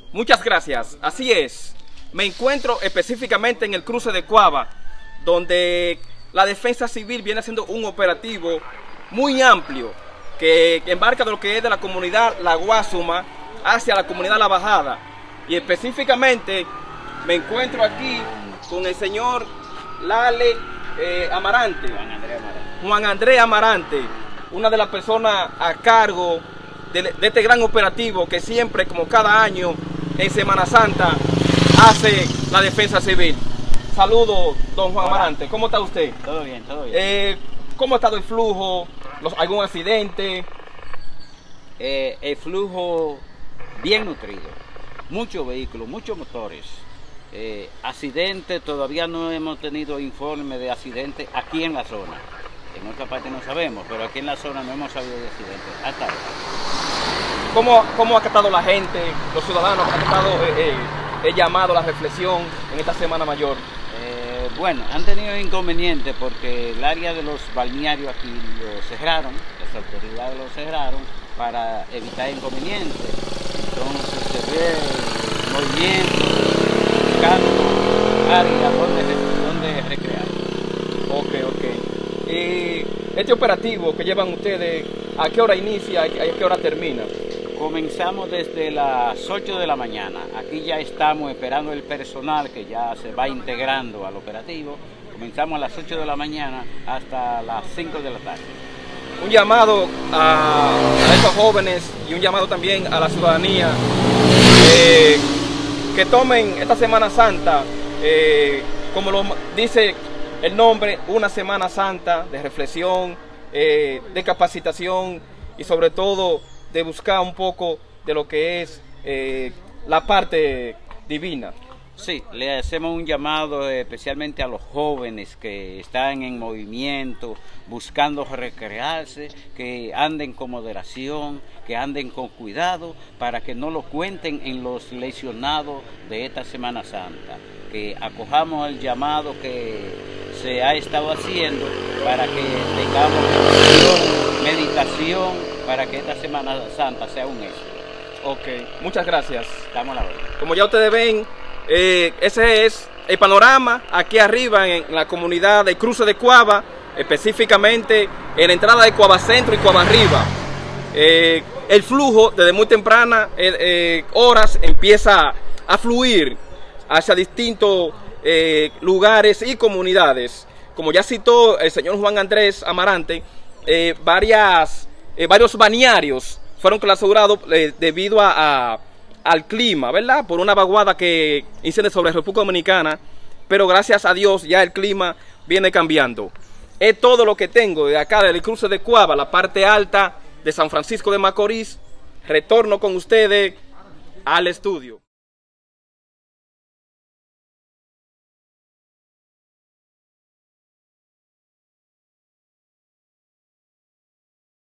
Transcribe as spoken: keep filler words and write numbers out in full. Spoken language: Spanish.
Muchas gracias. Así es. Me encuentro específicamente en el cruce de Cuava, donde la Defensa Civil viene haciendo un operativo muy amplio que embarca de lo que es de la comunidad La Guasuma hacia la comunidad La Bajada. Y específicamente me encuentro aquí con el señor Lale eh, Amarante, Juan Andrés Amarante. Juan Andrés Amarante, una de las personas a cargo de, de este gran operativo que siempre, como cada año en Semana Santa, hace la Defensa Civil. Saludos, don Juan Amarante. ¿Cómo está usted? Todo bien, todo bien. Eh, ¿Cómo ha estado el flujo? Los, ¿Algún accidente? Eh, el flujo bien nutrido. Muchos vehículos, muchos motores. Eh, accidentes, todavía no hemos tenido informe de accidentes aquí en la zona. En otra parte no sabemos, pero aquí en la zona no hemos sabido de accidentes hasta ahora. ¿Cómo, cómo ha acatado la gente, los ciudadanos, han acatado eh, eh, el llamado, la reflexión en esta Semana Mayor? Eh, bueno, han tenido inconvenientes porque el área de los balnearios aquí lo cerraron, las autoridades lo cerraron para evitar inconvenientes. Entonces se ve el movimiento, buscando áreas donde, donde recrear. Ok, ok. Y este operativo que llevan ustedes, ¿a qué hora inicia y a qué hora termina? Comenzamos desde las ocho de la mañana. Aquí ya estamos esperando el personal que ya se va integrando al operativo. Comenzamos a las ocho de la mañana hasta las cinco de la tarde. Un llamado a, a estos jóvenes y un llamado también a la ciudadanía eh, que tomen esta Semana Santa, eh, como lo dice el nombre, una Semana Santa de reflexión, eh, de capacitación y sobre todo de buscar un poco de lo que es eh, la parte divina. Sí, le hacemos un llamado especialmente a los jóvenes que están en movimiento, buscando recrearse, que anden con moderación, que anden con cuidado, para que no lo cuenten en los lesionados de esta Semana Santa. Que acojamos el llamado que se ha estado haciendo para que tengamos meditación, para que esta Semana Santa sea un éxito. Ok, muchas gracias. Estamos a la orden. Como ya ustedes ven, eh, ese es el panorama aquí arriba en la comunidad del cruce de Cuava, específicamente en la entrada de Cuava Centro y Cuava Arriba. Eh, el flujo desde muy temprana eh, eh, horas empieza a fluir hacia distintos eh, lugares y comunidades. Como ya citó el señor Juan Andrés Amarante, eh, varias, eh, varios balnearios fueron clausurados eh, debido a, a, al clima, ¿verdad? Por una vaguada que incide sobre la República Dominicana, pero gracias a Dios ya el clima viene cambiando. Es todo lo que tengo de acá del cruce de Cuava, la parte alta de San Francisco de Macorís. Retorno con ustedes al estudio.